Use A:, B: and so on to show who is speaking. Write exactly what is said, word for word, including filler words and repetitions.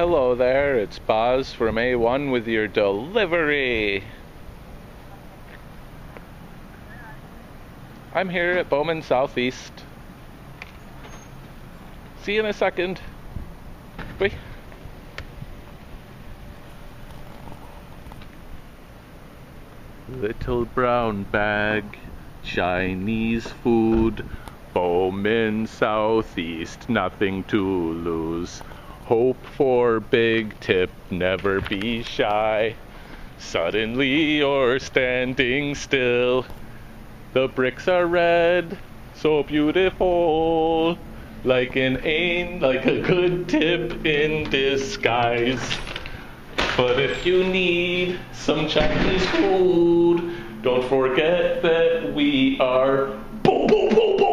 A: Hello there, it's Boz from A one with your delivery. I'm here at bowmaN Southeast. See you in a second. Wait. Little brown bag, Chinese food, bowmaN Southeast, nothing to lose. Hope for big tip, never be shy. Suddenly you're standing still. The bricks are red, so beautiful. Like an aim, like a good tip in disguise. But if you need some Chinese food, don't forget that we are boom, boom, boom, boom.